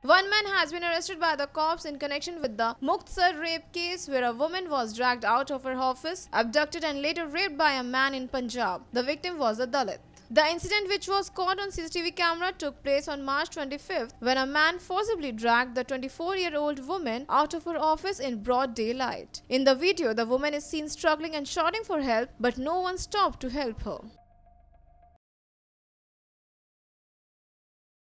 One man has been arrested by the cops in connection with the Muktsar rape case, where a woman was dragged out of her office, abducted and later raped by a man in Punjab. The victim was a Dalit. The incident, which was caught on CCTV camera, took place on March 25th when a man forcibly dragged the 24-year-old woman out of her office in broad daylight. In the video, the woman is seen struggling and shouting for help, but no one stopped to help her.